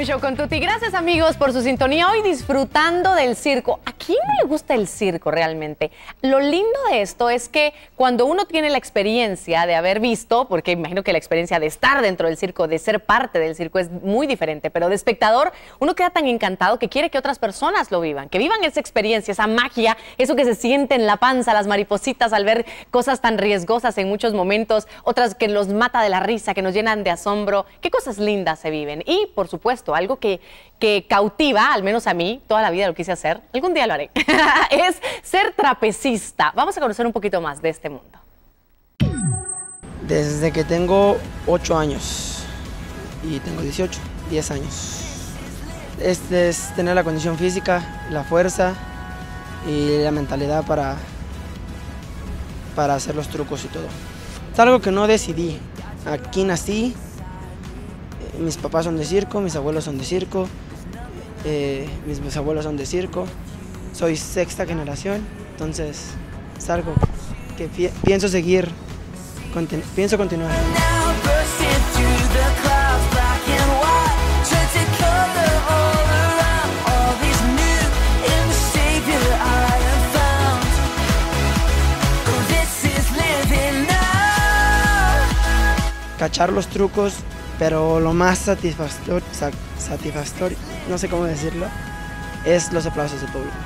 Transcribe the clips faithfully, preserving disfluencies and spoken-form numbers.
Un show con Tuti. Gracias, amigos, por su sintonía. Hoy disfrutando del circo. ¿A quién no le gusta el circo realmente? Lo lindo de esto es que cuando uno tiene la experiencia de haber visto, porque imagino que la experiencia de estar dentro del circo, de ser parte del circo es muy diferente, pero de espectador uno queda tan encantado que quiere que otras personas lo vivan, que vivan esa experiencia, esa magia, eso que se siente en la panza, las maripositas al ver cosas tan riesgosas en muchos momentos, otras que los mata de la risa, que nos llenan de asombro. Qué cosas lindas se viven. Y, por supuesto, algo que, que cautiva, al menos a mí, toda la vida lo quise hacer, algún día lo haré, es ser trapecista. Vamos a conocer un poquito más de este mundo. Desde que tengo ocho años y tengo dieciocho, diez años. Este es tener la condición física, la fuerza y la mentalidad para, para hacer los trucos y todo. Es algo que no decidí. Aquí nací. Mis papás son de circo, mis abuelos son de circo, eh, mis bisabuelos son de circo. Soy sexta generación, entonces es algo que pi pienso seguir, continu pienso continuar. Cachar los trucos, pero lo más satisfactorio, satisfactorio, no sé cómo decirlo, es los aplausos del público.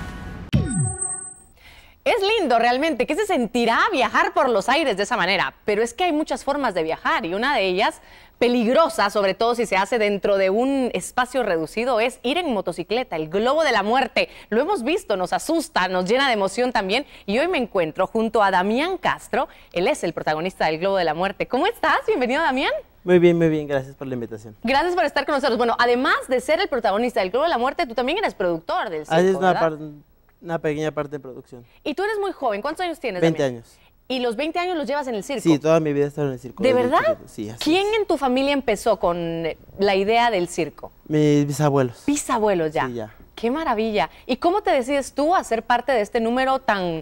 Es lindo realmente, ¿qué se sentirá viajar por los aires de esa manera? Pero es que hay muchas formas de viajar y una de ellas, peligrosa, sobre todo si se hace dentro de un espacio reducido, es ir en motocicleta, el globo de la muerte. Lo hemos visto, nos asusta, nos llena de emoción también. Y hoy me encuentro junto a Damián Castro, él es el protagonista del globo de la muerte. ¿Cómo estás? Bienvenido, Damián. Muy bien, muy bien, gracias por la invitación. Gracias por estar con nosotros. Bueno, además de ser el protagonista del Globo de la Muerte, tú también eres productor del circo, Ahí es una, ¿verdad? una pequeña parte de producción. Y tú eres muy joven, ¿cuántos años tienes? veinte Damián? años. ¿Y los veinte años los llevas en el circo? Sí, toda mi vida he estado en el circo. ¿De verdad? Chiquito. Sí, así ¿Quién es. en tu familia empezó con la idea del circo? Mis bisabuelos. Bisabuelos ya. Sí, ya. ¡Qué maravilla! ¿Y cómo te decides tú a ser parte de este número tan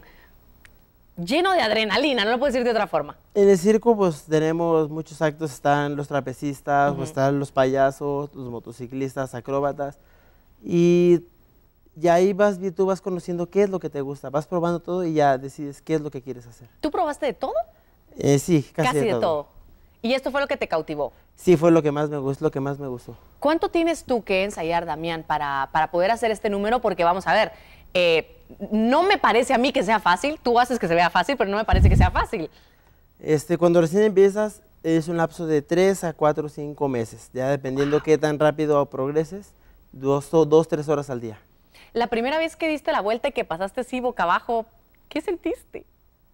lleno de adrenalina? No lo puedo decir de otra forma. En el circo pues tenemos muchos actos, están los trapecistas, uh-huh. pues, están los payasos, los motociclistas, acróbatas, y, y ahí vas, tú vas conociendo qué es lo que te gusta, vas probando todo y ya decides qué es lo que quieres hacer. ¿Tú probaste de todo? Eh, sí, casi, casi de, de todo. todo. ¿Y esto fue lo que te cautivó? Sí, fue lo que más me gustó, lo que más me gustó. ¿Cuánto tienes tú que ensayar, Damián, para, para poder hacer este número? Porque vamos a ver, eh, no me parece a mí que sea fácil, tú haces que se vea fácil, pero no me parece que sea fácil. Este, cuando recién empiezas, es un lapso de tres a cuatro o cinco meses, ya dependiendo wow. qué tan rápido progreses, dos, dos, tres horas al día. La primera vez que diste la vuelta y que pasaste así boca abajo, ¿qué sentiste?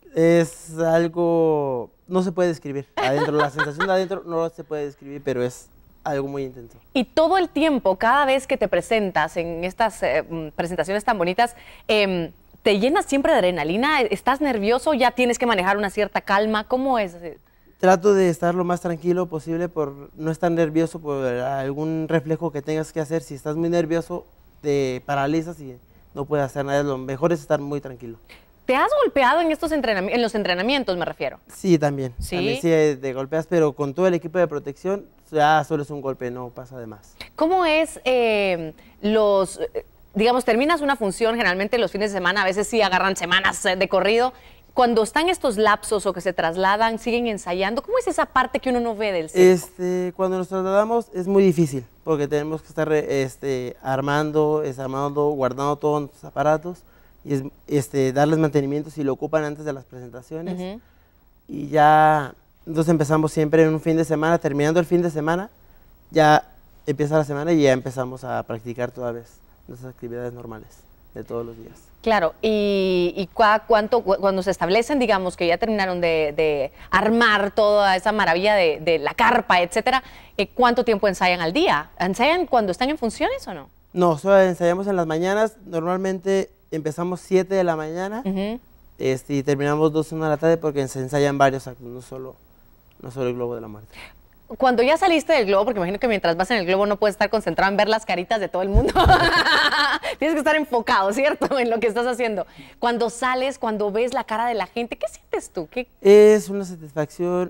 Es algo, no se puede describir, adentro, la sensación de adentro no se puede describir, pero es algo muy intenso. Y todo el tiempo, cada vez que te presentas en estas eh, presentaciones tan bonitas, eh, ¿te llenas siempre de adrenalina? ¿Estás nervioso? ¿Ya tienes que manejar una cierta calma? ¿Cómo es? Trato de estar lo más tranquilo posible por no estar nervioso por algún reflejo que tengas que hacer. Si estás muy nervioso, te paralizas y no puedes hacer nada. Lo mejor es estar muy tranquilo. ¿Te has golpeado en, estos entrenami- en los entrenamientos, me refiero? Sí, también. ¿Sí? También sí te golpeas, pero con todo el equipo de protección, ya solo es un golpe, no pasa de más. ¿Cómo es eh, los, digamos, terminas una función, generalmente los fines de semana, a veces sí agarran semanas de corrido, cuando están estos lapsos o que se trasladan, siguen ensayando, ¿cómo es esa parte que uno no ve del circo? Este, cuando nos trasladamos es muy difícil, porque tenemos que estar este, armando, desarmando, guardando todos los aparatos, y es, este, darles mantenimiento si lo ocupan antes de las presentaciones. Uh-huh. Y ya, entonces empezamos siempre en un fin de semana, terminando el fin de semana, ya empieza la semana y ya empezamos a practicar toda vez nuestras actividades normales de todos los días. Claro, y, y cua, cuánto, cuando se establecen, digamos, que ya terminaron de, de armar toda esa maravilla de, de la carpa, etcétera, eh, ¿cuánto tiempo ensayan al día? ¿Ensayan cuando están en funciones o no? No, solo ensayamos en las mañanas, normalmente empezamos siete de la mañana, uh-huh. este, y terminamos dos, una de la tarde porque se ensayan varios actos, no solo, no solo el globo de la muerte. Cuando ya saliste del globo, porque imagino que mientras vas en el globo no puedes estar concentrado en ver las caritas de todo el mundo. Tienes que estar enfocado, ¿cierto?, en lo que estás haciendo. Cuando sales, cuando ves la cara de la gente, ¿qué sientes tú? ¿Qué? Es una satisfacción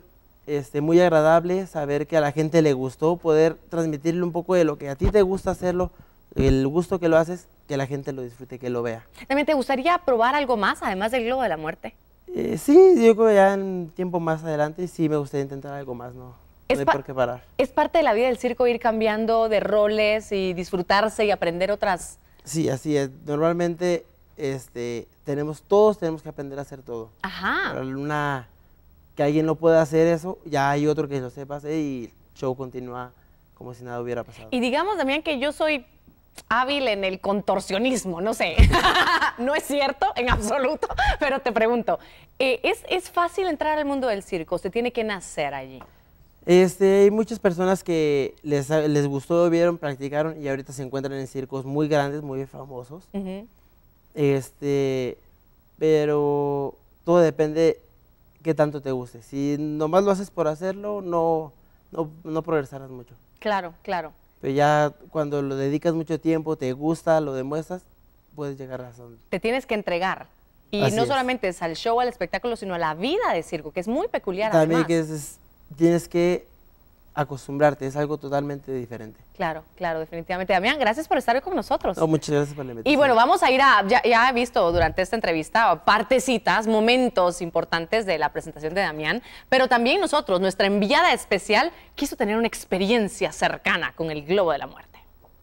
este, muy agradable saber que a la gente le gustó, poder transmitirle un poco de lo que a ti te gusta hacerlo, el gusto que lo haces, que la gente lo disfrute, que lo vea. ¿También te gustaría probar algo más, además del globo de la muerte? Eh, sí, yo creo que ya en tiempo más adelante sí me gustaría intentar algo más, no, no hay por qué parar. ¿Es parte de la vida del circo ir cambiando de roles y disfrutarse y aprender otras? Sí, así es. Normalmente este, tenemos, todos tenemos que aprender a hacer todo. Ajá. Para una, que alguien no pueda hacer eso, ya hay otro que lo sepa hacer y el show continúa como si nada hubiera pasado. Y digamos también que yo soy hábil en el contorsionismo, no sé, no es cierto en absoluto, pero te pregunto, eh, ¿es, ¿es fácil entrar al mundo del circo? ¿Se tiene que nacer allí? Este, hay muchas personas que les, les gustó, vieron, practicaron y ahorita se encuentran en circos muy grandes, muy famosos. Uh-huh. Este, pero todo depende qué tanto te guste. Si nomás lo haces por hacerlo, no, no, no progresarás mucho. Claro, claro. Pero ya cuando lo dedicas mucho tiempo, te gusta, lo demuestras, puedes llegar a donde. Te tienes que entregar. Y Así no es. solamente es al show, al espectáculo, sino a la vida de circo, que es muy peculiar. También además. que es, es, tienes que acostumbrarte, es algo totalmente diferente. Claro, claro, definitivamente. Damián, gracias por estar hoy con nosotros. No, muchas gracias por la invitación. Y bueno, vamos a ir a, ya, ya he visto durante esta entrevista partecitas, momentos importantes de la presentación de Damián, pero también nosotros, nuestra enviada especial, quiso tener una experiencia cercana con el globo de la muerte.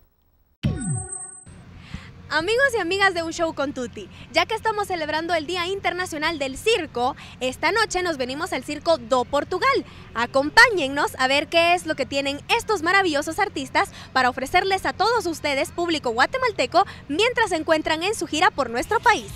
Amigos y amigas de Un Show con Tuti, ya que estamos celebrando el Día Internacional del Circo, esta noche nos venimos al Circo do Portugal. Acompáñennos a ver qué es lo que tienen estos maravillosos artistas para ofrecerles a todos ustedes, público guatemalteco, mientras se encuentran en su gira por nuestro país.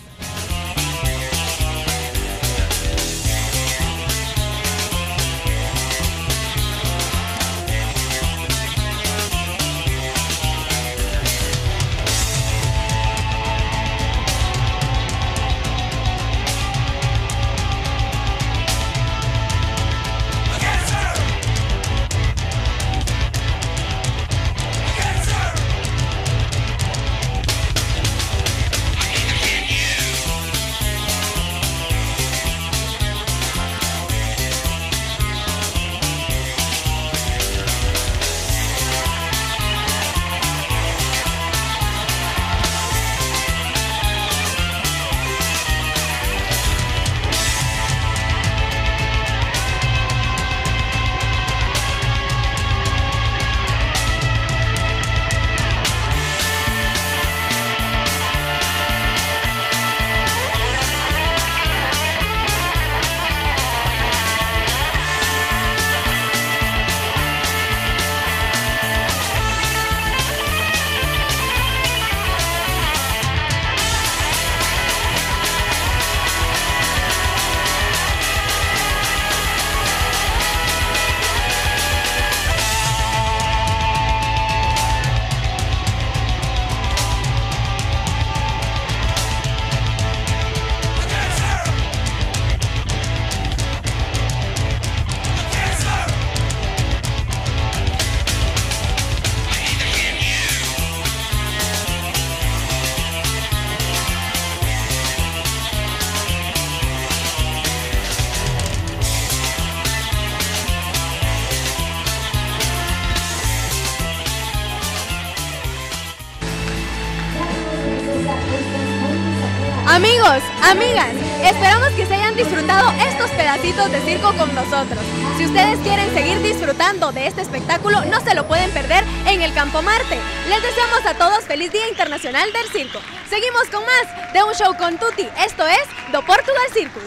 Amigos, amigas, esperamos que se hayan disfrutado estos pedacitos de circo con nosotros. Si ustedes quieren seguir disfrutando de este espectáculo, no se lo pueden perder en el Campo Marte. Les deseamos a todos feliz Día Internacional del Circo. Seguimos con más de Un Show con Tuti. Esto es Do Portugal Circus.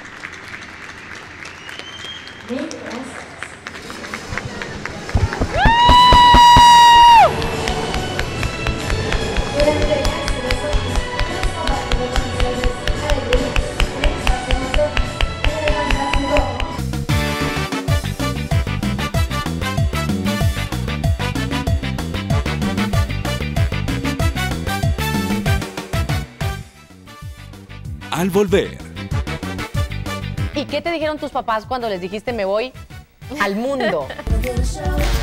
Al volver. ¿Y qué te dijeron tus papás cuando les dijiste me voy al mundo?